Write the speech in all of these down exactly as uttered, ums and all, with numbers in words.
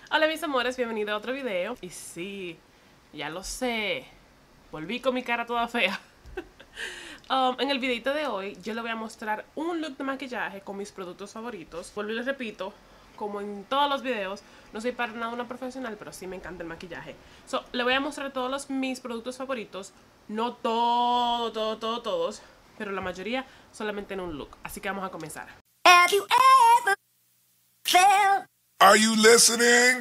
Hola mis amores, bienvenidos a otro video. Y sí, ya lo sé, volví con mi cara toda fea. um, En el videito de hoy yo les voy a mostrar un look de maquillaje con mis productos favoritos. Vuelvo y les repito, como en todos los videos, no soy para nada una profesional, pero sí me encanta el maquillaje. So, le voy a mostrar todos los, mis productos favoritos. No todo, todo, todo, todos, pero la mayoría solamente en un look. Así que vamos a comenzar. Have you ever felt? Are you listening?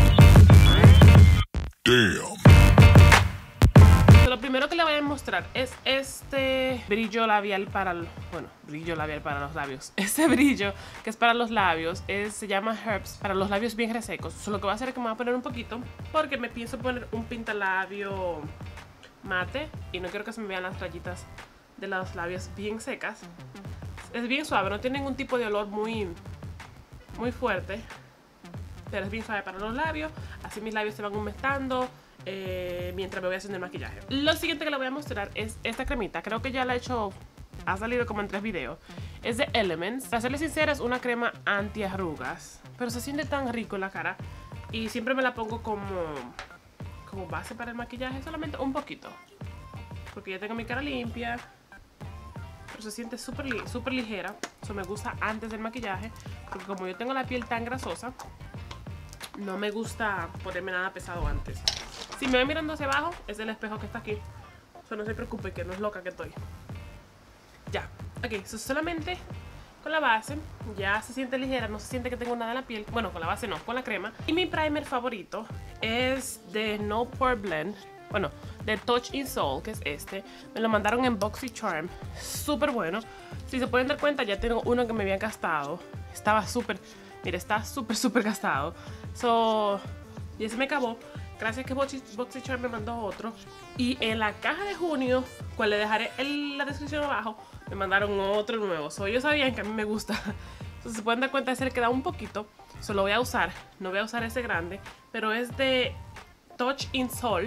Damn. So, lo primero que le voy a mostrar es este brillo labial para el, bueno, brillo labial para los labios. Este brillo que es para los labios es, se llama Herbs, para los labios bien resecos. So, lo que voy a hacer es que me voy a poner un poquito porque me pienso poner un pintalabio mate y no quiero que se me vean las rayitas de los labios bien secas. Es bien suave, no tiene ningún tipo de olor muy, muy fuerte, pero es bien suave para los labios. Así mis labios se van humectando eh, mientras me voy haciendo el maquillaje. Lo siguiente que le voy a mostrar es esta cremita. Creo que ya la he hecho, ha salido como en tres videos. Es de Elements. Para serles sincera, es una crema anti arrugas, pero se siente tan rico en la cara y siempre me la pongo como, como base para el maquillaje, solamente un poquito, porque ya tengo mi cara limpia. Se siente súper li súper ligera. Eso me gusta antes del maquillaje, porque como yo tengo la piel tan grasosa, no me gusta ponerme nada pesado antes. Si me voy mirando hacia abajo, es el espejo que está aquí. So, no se preocupe, que no es loca que estoy. Ya, ok, so, solamente con la base ya se siente ligera, no se siente que tengo nada en la piel. Bueno, con la base no, con la crema. Y mi primer favorito es de No Pore Blend. Bueno, de Touch in Sol, que es este. Me lo mandaron en BoxyCharm. Súper bueno. Si se pueden dar cuenta, ya tengo uno que me había gastado. Estaba súper, mire, está súper, súper gastado. So, y ese me acabó. Gracias que BoxyCharm me mandó otro. Y en la caja de junio, cual le dejaré en la descripción abajo, me mandaron otro nuevo. So, ellos sabían que a mí me gusta. So, si se pueden dar cuenta, ese le queda un poquito. So, lo voy a usar. No voy a usar ese grande, pero es de Touch in Sol.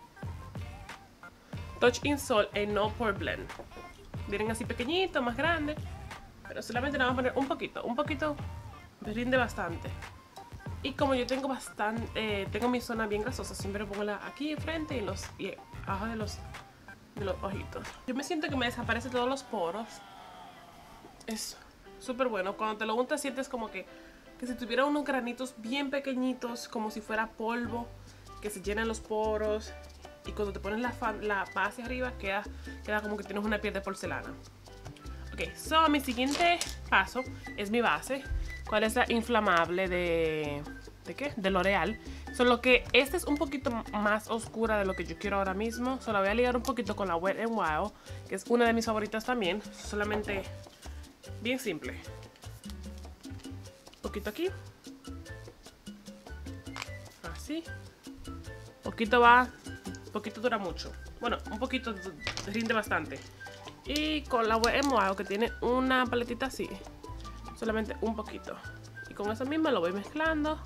Touch in Sol en No Pore Blend. Vienen así pequeñito, más grande, pero solamente le vamos a poner un poquito. Un poquito me rinde bastante. Y como yo tengo bastante, eh, tengo mi zona bien grasosa, siempre pongo la aquí enfrente y, los, y abajo de los, de los ojitos. Yo me siento que me desaparecen todos los poros. Es súper bueno. Cuando te lo untas sientes como que, que si tuviera unos granitos bien pequeñitos, como si fuera polvo, que se llenan los poros. Y cuando te pones la, la base arriba, queda, queda como que tienes una piel de porcelana. Ok, so mi siguiente paso es mi base. ¿Cuál es la inflamable de... ¿De qué? De L'Oreal. Solo que esta es un poquito más oscura de lo que yo quiero ahora mismo. Solo voy a ligar un poquito con la Wet n Wild, que es una de mis favoritas también. Solamente bien simple. Un poquito aquí. Así. Poquito va... poquito dura mucho. Bueno, un poquito rinde bastante. Y con la Wet n Wild, que tiene una paletita así, solamente un poquito. Y con esa misma lo voy mezclando.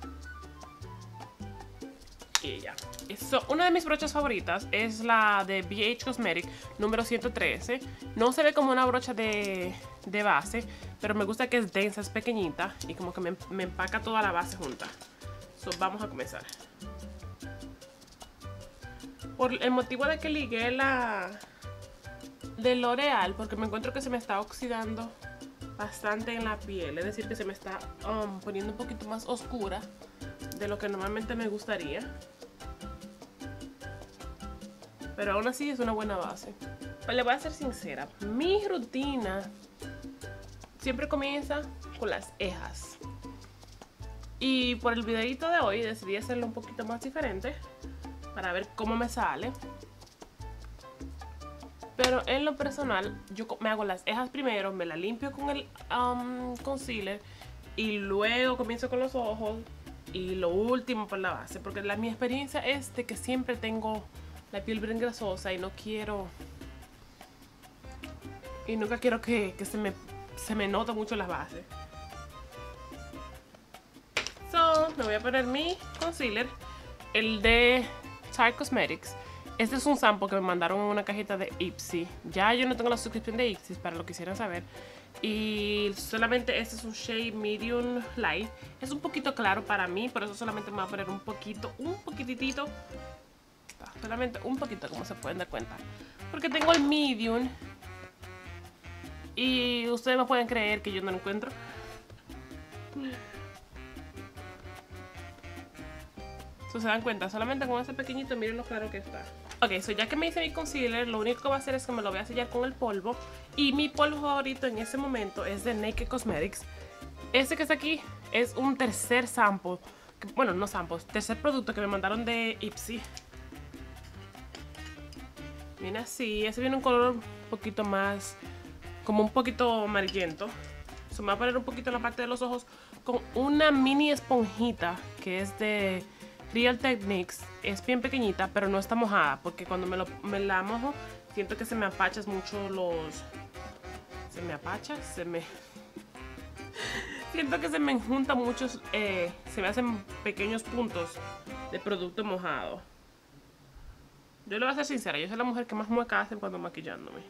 Y ya. Eso, una de mis brochas favoritas es la de B H Cosmetic número ciento trece. No se ve como una brocha de, de base, pero me gusta que es densa, es pequeñita y como que me, me empaca toda la base junta. So, vamos a comenzar. Por el motivo de que ligué la de L'Oreal, porque me encuentro que se me está oxidando bastante en la piel. Es decir, que se me está um, poniendo un poquito más oscura de lo que normalmente me gustaría. Pero aún así es una buena base. Pues le voy a ser sincera, mi rutina siempre comienza con las cejas. Y por el videito de hoy decidí hacerlo un poquito más diferente, para ver cómo me sale. Pero en lo personal, yo me hago las cejas primero, me las limpio con el um, concealer y luego comienzo con los ojos y lo último por la base, porque la, mi experiencia es de que siempre tengo la piel bien grasosa y no quiero y nunca quiero que, que se me se me note mucho las bases. So, me voy a poner mi concealer, el de Tarte Cosmetics. Este es un sample que me mandaron en una cajita de Ipsy. Ya yo no tengo la suscripción de Ipsy, para lo que quisieran saber. Y solamente este es un shade medium light. Es un poquito claro para mí, por eso solamente me voy a poner un poquito, un poquitito. Solamente un poquito, como se pueden dar cuenta. Porque tengo el medium. Y ustedes me pueden creer que yo no lo encuentro. So, se dan cuenta, solamente con ese pequeñito, miren lo claro que está. Ok, so ya que me hice mi concealer, lo único que voy a hacer es que me lo voy a sellar con el polvo. Y mi polvo favorito en ese momento es de Naked Cosmetics. Este que está aquí es un tercer sample. Que, bueno, no sample, tercer producto que me mandaron de Ipsy. Viene así, ese viene un color un poquito más, como un poquito amarillento. So, me voy a poner un poquito en la parte de los ojos con una mini esponjita que es de Real Techniques. Es bien pequeñita, pero no está mojada, porque cuando me, lo, me la mojo siento que se me apachas mucho los... ¿Se me apacha? Se me... siento que se me juntan muchos, eh, se me hacen pequeños puntos de producto mojado. Yo le voy a ser sincera, yo soy la mujer que más mueca hace cuando maquillándome.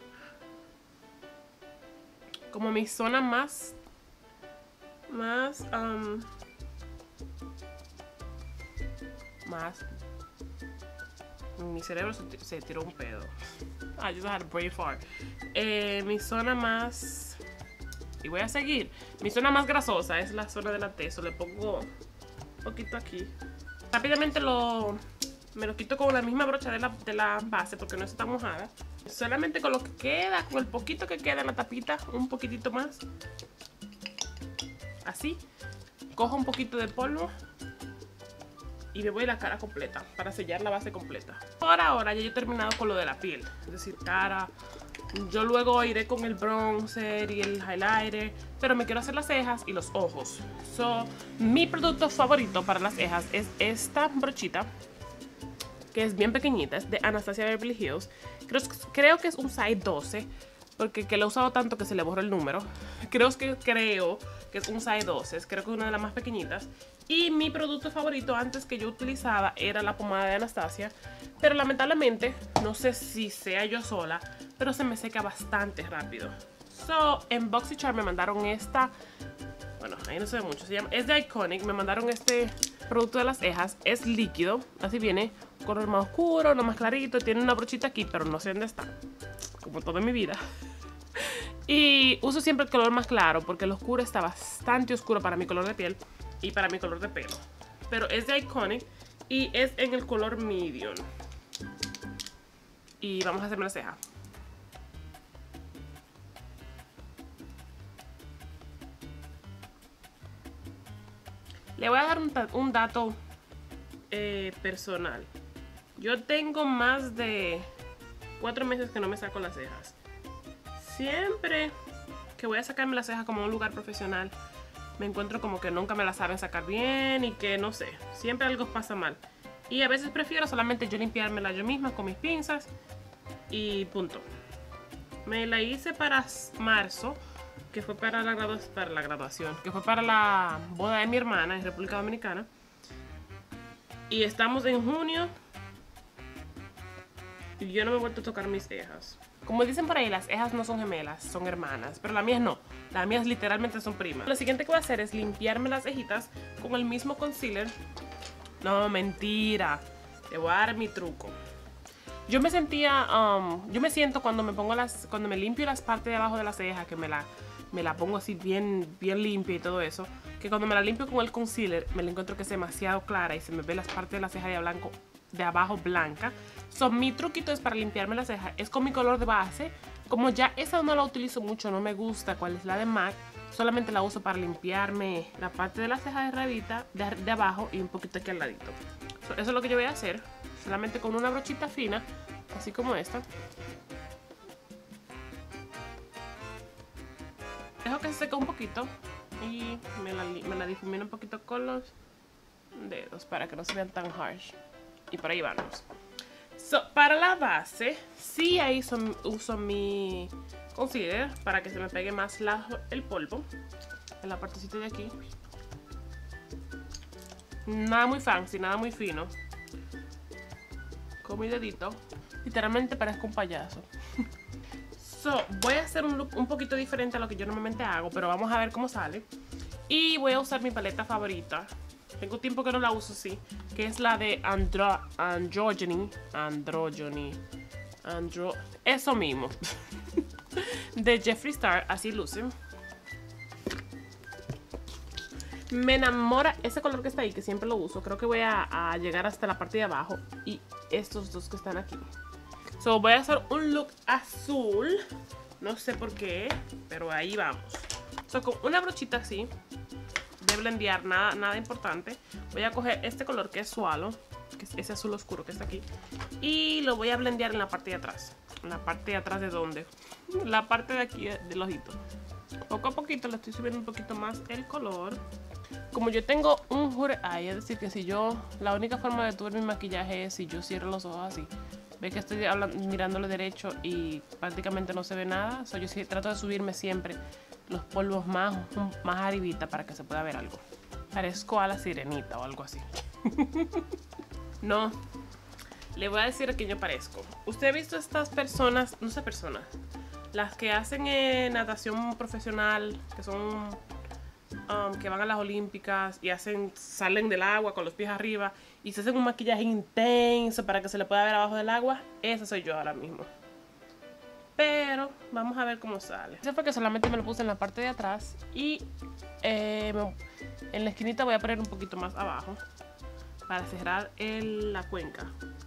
Como mi zona más... Más... Um, más... Mi cerebro se, se tiró un pedo. I just had a brain fart. Eh, mi zona más... Y voy a seguir. Mi zona más grasosa es la zona de la T. So le pongo un poquito aquí. Rápidamente lo... Me lo quito con la misma brocha de la, de la base porque no está mojada. Solamente con lo que queda, con el poquito que queda en la tapita, un poquitito más. Así. Cojo un poquito de polvo y me voy a la cara completa para sellar la base completa. Por ahora ya yo he terminado con lo de la piel, es decir, cara. Yo luego iré con el bronzer y el highlighter, pero me quiero hacer las cejas y los ojos. So, mi producto favorito para las cejas es esta brochita, que es bien pequeñita, es de Anastasia Beverly Hills. Creo, creo que es un size doce, porque que lo he usado tanto que se le borró el número. Creo que, creo que es un size doce, creo que es una de las más pequeñitas. Y mi producto favorito antes que yo utilizaba era la pomada de Anastasia, pero lamentablemente, no sé si sea yo sola, pero se me seca bastante rápido. So, en BoxyCharm me mandaron esta, bueno, ahí no se ve mucho, se llama, es de Iconic, me mandaron este producto de las cejas, es líquido, así viene, color más oscuro, no más clarito, tiene una brochita aquí, pero no sé dónde está, como toda mi vida. Y uso siempre el color más claro, porque el oscuro está bastante oscuro para mi color de piel y para mi color de pelo. Pero es de Iconic y es en el color medium. Y vamos a hacerme la ceja. Le voy a dar un, un dato eh, personal. Yo tengo más de cuatro meses que no me saco las cejas. Siempre que voy a sacarme las cejas como en un lugar profesional, me encuentro como que nunca me las saben sacar bien y que no sé, siempre algo pasa mal. Y a veces prefiero solamente yo limpiármela yo misma con mis pinzas y punto. Me la hice para marzo, que fue para la, gradu para la graduación, que fue para la boda de mi hermana en República Dominicana. Y estamos en junio y yo no me he vuelto a tocar mis cejas. Como dicen por ahí, las cejas no son gemelas, son hermanas. Pero las mías no, las mías literalmente son primas. Lo siguiente que voy a hacer es limpiarme las cejitas con el mismo concealer. No, mentira. Te voy a dar mi truco. Yo me sentía, um, yo me siento cuando me pongo las, cuando me limpio las partes de abajo de la ceja, que me la, me la pongo así bien, bien limpia y todo eso, que cuando me la limpio con el concealer, me la encuentro que es demasiado clara y se me ve las partes de la ceja de blanco, de abajo blanca. So, mi truquito es para limpiarme la ceja, es con mi color de base. Como ya esa no la utilizo mucho, no me gusta cuál es la de MAC, solamente la uso para limpiarme la parte de la ceja de rabita, de, de abajo y un poquito aquí al ladito. So, eso es lo que yo voy a hacer, solamente con una brochita fina, así como esta. Dejo que se seque un poquito y me la, me la difumino un poquito con los dedos para que no se vean tan harsh. Y por ahí vamos. So, para la base, sí ahí son, uso mi concealer para que se me pegue más la, el polvo en la partecita de aquí. Nada muy fancy, nada muy fino. Con mi dedito. Literalmente parezco un payaso. So, voy a hacer un look un poquito diferente a lo que yo normalmente hago, pero vamos a ver cómo sale. Y voy a usar mi paleta favorita. Tengo tiempo que no la uso, sí. Que es la de Andro Androgyny. Androgyny. Andro... Eso mismo. De Jeffree Star. Así luce. Me enamora ese color que está ahí, que siempre lo uso. Creo que voy a, a llegar hasta la parte de abajo. Y estos dos que están aquí. So, voy a hacer un look azul. No sé por qué, pero ahí vamos. So, con una brochita así de blendear, nada, nada importante. Voy a coger este color que es Swallow, que es ese azul oscuro que está aquí, y lo voy a blendear en la parte de atrás. ¿En la parte de atrás de dónde? La parte de aquí del ojito. Poco a poquito le estoy subiendo un poquito más el color. Como yo tengo un hooded eye, es decir que si yo, la única forma de tuve mi maquillaje es si yo cierro los ojos así. Ve que estoy hablando, mirándole derecho y prácticamente no se ve nada. So, yo sí trato de subirme siempre los polvos más, más arribita para que se pueda ver algo. Parezco a la sirenita o algo así. No, le voy a decir a quién yo parezco. ¿Usted ha visto estas personas? No sé, personas. Las que hacen eh, natación profesional, que son... Um, que van a las olímpicas y hacen, salen del agua con los pies arriba y se hacen un maquillaje intenso para que se le pueda ver abajo del agua. Esa soy yo ahora mismo. Pero vamos a ver cómo sale. Eso fue que solamente me lo puse en la parte de atrás y eh, en la esquinita voy a poner un poquito más abajo para cerrar el, la cuenca.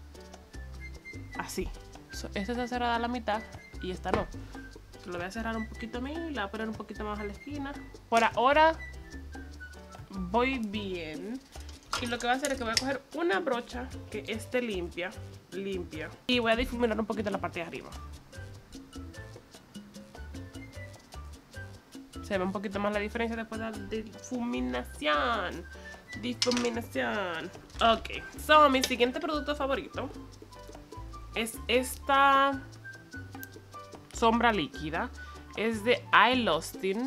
Así. So, esta está cerrada a la mitad y esta no. Lo voy a cerrar un poquito a mí y la voy a poner un poquito más a la esquina. Por ahora voy bien. Y lo que voy a hacer es que voy a coger una brocha que esté limpia, limpia. Y voy a difuminar un poquito la parte de arriba. Se ve un poquito más la diferencia después de la difuminación. Difuminación. Ok. So, mi siguiente producto favorito es esta... sombra líquida. Es de iLostin.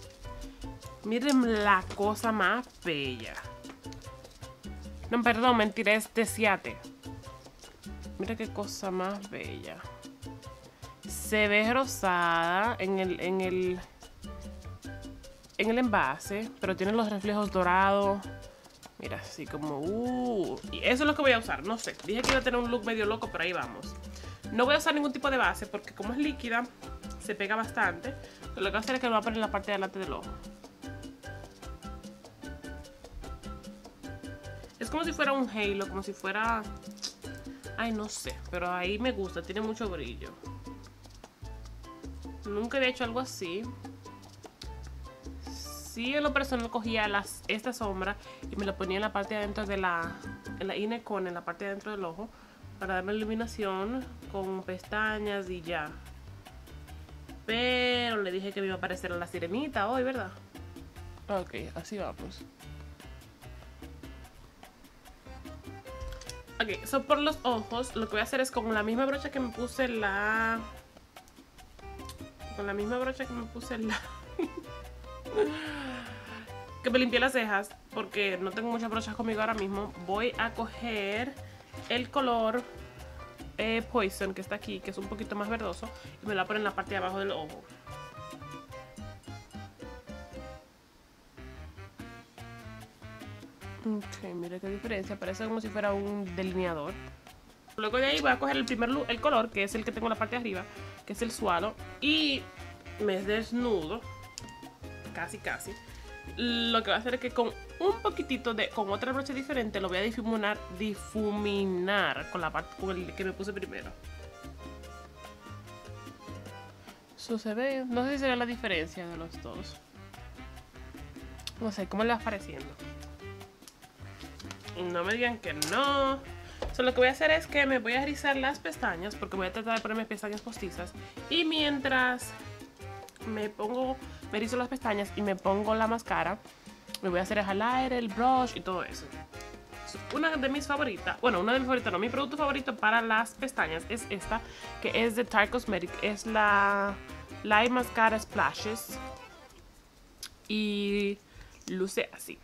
Miren la cosa más bella. No, perdón, mentira, es de Ciate. Mira qué cosa más bella. Se ve rosada en el, en el, en el envase, pero tiene los reflejos dorados. Mira, así como... Uh, y eso es lo que voy a usar, no sé. Dije que iba a tener un look medio loco, pero ahí vamos. No voy a usar ningún tipo de base porque como es líquida, se pega bastante. Lo que voy a hacer es que lo voy a poner en la parte de delante del ojo. Es como si fuera un halo, como si fuera... Ay, no sé, pero ahí me gusta, tiene mucho brillo. Nunca había hecho algo así. Sí, en lo personal cogía las, esta sombra y me la ponía en la parte de adentro de la... En la inner corner, en la parte de adentro del ojo. Para darme iluminación con pestañas y ya. Pero le dije que me iba a parecer a la sirenita hoy, ¿verdad? Ok, así vamos. Ok, so por los ojos lo que voy a hacer es con la misma brocha que me puse la... Con la misma brocha que me puse la... que me limpié las cejas porque no tengo muchas brochas conmigo ahora mismo. Voy a coger el color eh, Poison que está aquí, que es un poquito más verdoso, y me lo voy a poner en la parte de abajo del ojo. Ok, mira qué diferencia, parece como si fuera un delineador. Luego de ahí voy a coger el primer el color, que es el que tengo en la parte de arriba, que es el Swallow, y me desnudo, casi casi. Lo que voy a hacer es que con un poquitito de, con otra brocha diferente, lo voy a difuminar, difuminar con la parte con el que me puse primero. Eso se ve, no sé si se ve la diferencia de los dos. No sé, ¿cómo le va pareciendo? No me digan que no. So, lo que voy a hacer es que me voy a rizar las pestañas, porque voy a tratar de ponerme pestañas postizas. Y mientras me pongo, me rizo las pestañas y me pongo la máscara, me voy a hacer el highlighter, el brush y todo eso. So, una de mis favoritas, bueno, una de mis favoritas, no, mi producto favorito para las pestañas es esta, que es de Tarte Cosmetics. Es la Light Mascara Splashes. Y luce así.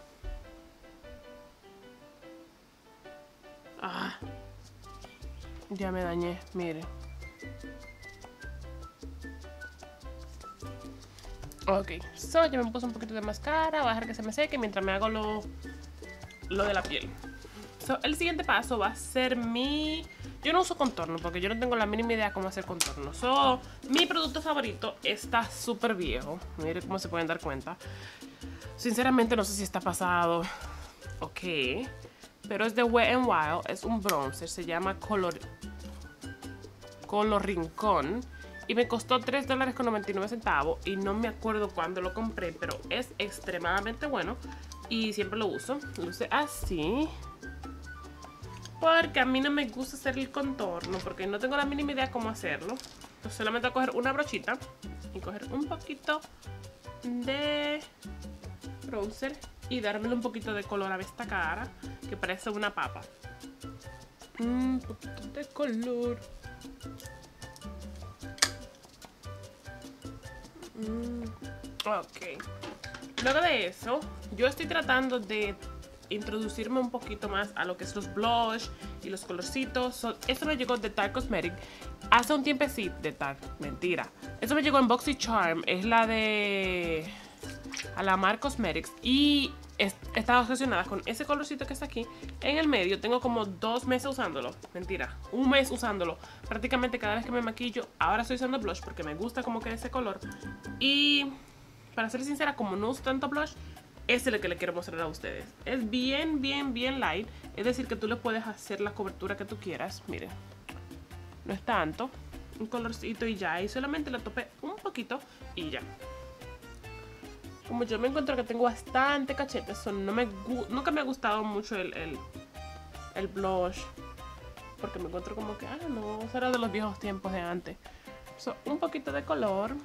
Ah, Ya me dañé, mire. Ok, so ya me puse un poquito de máscara. Voy a dejar que se me seque mientras me hago lo, lo de la piel. So, el siguiente paso va a ser mi... Yo no uso contorno porque yo no tengo la mínima idea cómo hacer contorno. So, mi producto favorito está súper viejo. Mire cómo se pueden dar cuenta. Sinceramente no sé si está pasado. Ok. Pero es de Wet n Wild. Es un bronzer. Se llama Color... Color Rincón. Y me costó tres dólares con noventa y nueve centavos. Y no me acuerdo cuándo lo compré. Pero es extremadamente bueno. Y siempre lo uso. Lo usé así. Porque a mí no me gusta hacer el contorno. Porque no tengo la mínima idea cómo hacerlo. Entonces solamente voy a coger una brochita. Y coger un poquito de bronzer. Y dármelo un poquito de color a esta cara. Que parece una papa. Un poquito de color. Mm, ok. Luego de eso, yo estoy tratando de introducirme un poquito más a lo que es los blush y los colorcitos. So, esto me llegó de Tarte Cosmetics hace un tiempecito. De Tarte, mentira. Esto me llegó en BoxyCharm. Es la de Alamar Cosmetics. Y he estado obsesionada con ese colorcito que está aquí en el medio. Tengo como dos meses usándolo. Mentira, un mes usándolo. Prácticamente cada vez que me maquillo. Ahora estoy usando blush porque me gusta como queda ese color. Y para ser sincera, como no uso tanto blush, este es el que le quiero mostrar a ustedes. Es bien, bien, bien light. Es decir, que tú le puedes hacer la cobertura que tú quieras. Miren, no es tanto. Un colorcito y ya. Y solamente le topé un poquito y ya. Como yo me encuentro que tengo bastante cachete, so no me nunca me ha gustado mucho el, el, el blush. Porque me encuentro como que, ah, no, eso era de los viejos tiempos de antes. So, un poquito de color.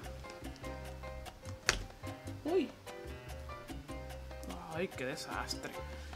Uy. Ay, qué desastre.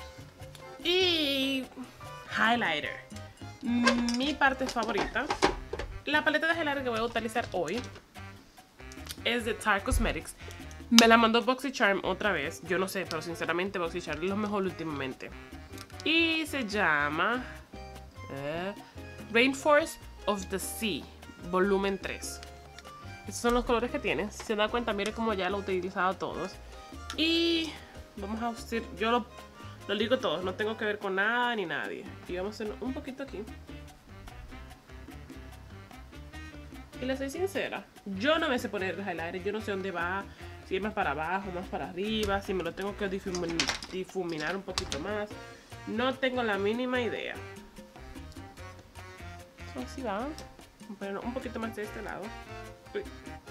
Y highlighter. Mi parte favorita. La paleta de highlighter que voy a utilizar hoy es de Tarte Cosmetics. Me la mandó BoxyCharm otra vez. Yo no sé, pero sinceramente BoxyCharm es lo mejor últimamente. Y se llama eh, Rainforest of the Sea, volumen tres. Estos son los colores que tiene. Si se dan cuenta, miren cómo ya lo he utilizado todos. Y vamos a hacer, yo lo, lo ligo todo. No tengo que ver con nada ni nadie. Y vamos a hacer un poquito aquí. Y les soy sincera, yo no me sé poner el highlighter. Yo no sé dónde va. Si es más para abajo, más para arriba, si me lo tengo que difumin difuminar un poquito más. No tengo la mínima idea. So, así va. Voy a poner un poquito más de este lado. Uy.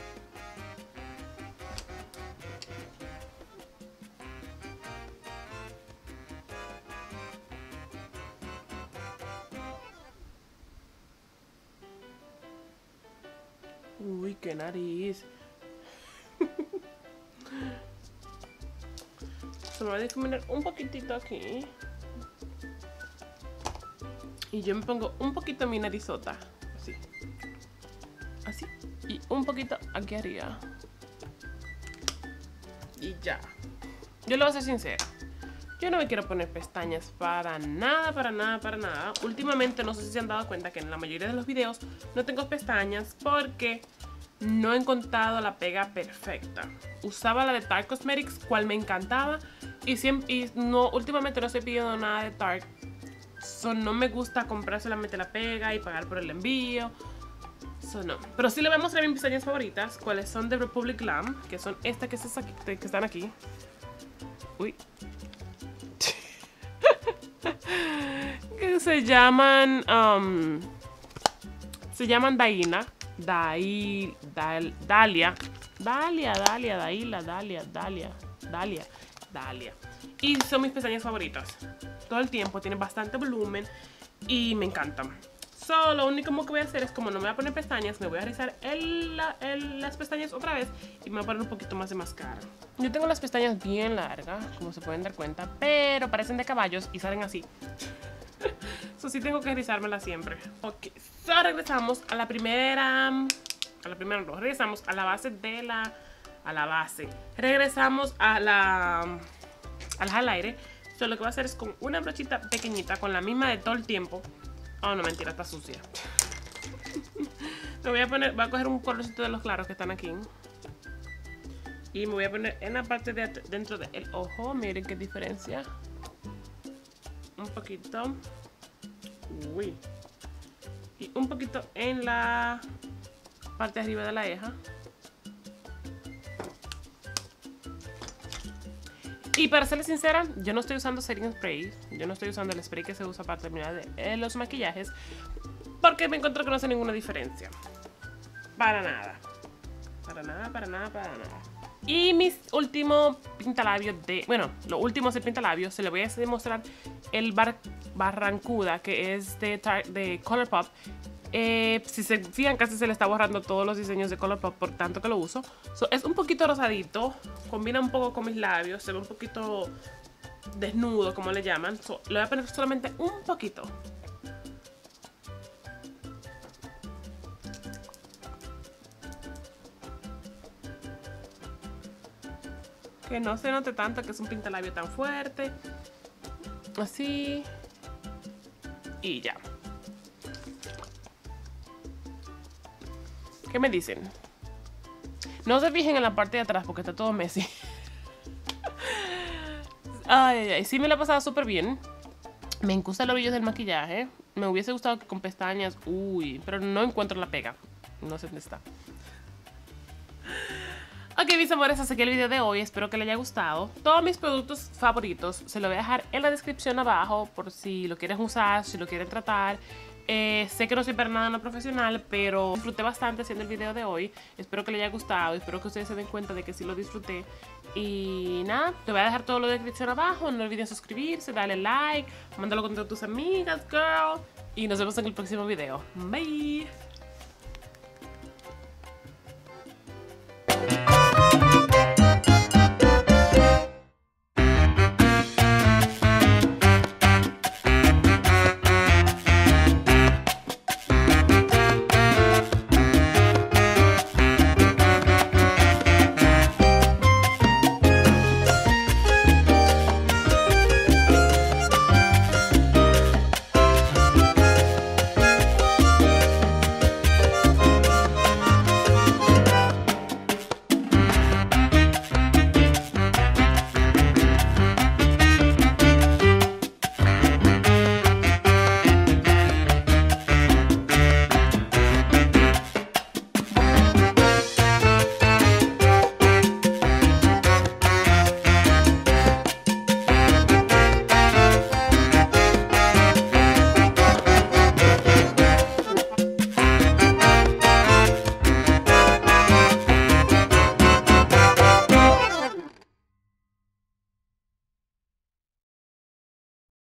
Uy, qué nariz. Se me va a difuminar un poquitito aquí. Y yo me pongo un poquito mi narizota. Así. Así. Y un poquito aquí arriba. Y ya. Yo le voy a ser sincera. Yo no me quiero poner pestañas para nada, para nada, para nada. Últimamente no sé si se han dado cuenta que en la mayoría de los videos no tengo pestañas porque no he encontrado la pega perfecta. Usaba la de Tarte Cosmetics, cual me encantaba. Y, siempre, y no, últimamente no estoy pidiendo nada de Tarte. So, no me gusta comprar solamente la pega y pagar por el envío. So, no. Pero sí le voy a mostrar mis pestañas favoritas, cuáles son de Republic Glam, que son estas que, es aquí, que están aquí. Uy. Que se llaman um, se llaman Daina Dai, Dal, Dalia Dalia, Dalia, Daila, Dalia, Dalia, Dalia, Dalia. Y son mis pestañas favoritas. Todo el tiempo, tienen bastante volumen y me encantan. So, lo único que voy a hacer es, como no me voy a poner pestañas, me voy a rizar el, el, las pestañas otra vez y me voy a poner un poquito más de máscara. Yo tengo las pestañas bien largas, como se pueden dar cuenta, pero parecen de caballos y salen así. Eso sí tengo que rizármelas siempre. Ok, so regresamos a la primera. A la primera no, regresamos a la base de la. A la base. Regresamos a la. Al highlighter. So, lo que voy a hacer es con una brochita pequeñita, con la misma de todo el tiempo. Oh, no, mentira, está sucia. Me voy a poner, voy a coger un colorcito de los claros que están aquí. Y me voy a poner en la parte de dentro del ojo. Miren qué diferencia. Un poquito. Uy. Y un poquito en la parte de arriba de la ceja. Y para serles sincera, yo no estoy usando setting spray. Yo no estoy usando el spray que se usa para terminar de, eh, los maquillajes. Porque me encuentro que no hace ninguna diferencia. Para nada. Para nada, para nada, para nada. Y mis últimos pintalabios de... Bueno, los últimos de pintalabios se les voy a demostrar el bar, Barrancuda, que es de, de Colourpop. Eh, si se fijan, casi se le está borrando todos los diseños de Colourpop por tanto que lo uso. So, es un poquito rosadito, combina un poco con mis labios, se ve un poquito desnudo, como le llaman. So, le voy a poner solamente un poquito. Que no se note tanto que es un pintalabio tan fuerte. Así. Y ya. ¿Qué me dicen? No se fijen en la parte de atrás porque está todo messy. Ay, ay, ay. Sí me la he pasado súper bien. Me gustan los brillos del maquillaje. Me hubiese gustado que con pestañas. Uy, pero no encuentro la pega. No sé dónde está. Ok, mis amores, hasta aquí el video de hoy. Espero que les haya gustado. Todos mis productos favoritos se los voy a dejar en la descripción abajo por si lo quieren usar, si lo quieren tratar. Eh, sé que no soy para nada una profesional, pero disfruté bastante haciendo el video de hoy. Espero que les haya gustado. Espero que ustedes se den cuenta de que sí lo disfruté. Y nada, te voy a dejar todo lo de descripción abajo. No olviden suscribirse, darle like, mándalo con todas tus amigas, girl. Y nos vemos en el próximo video. Bye.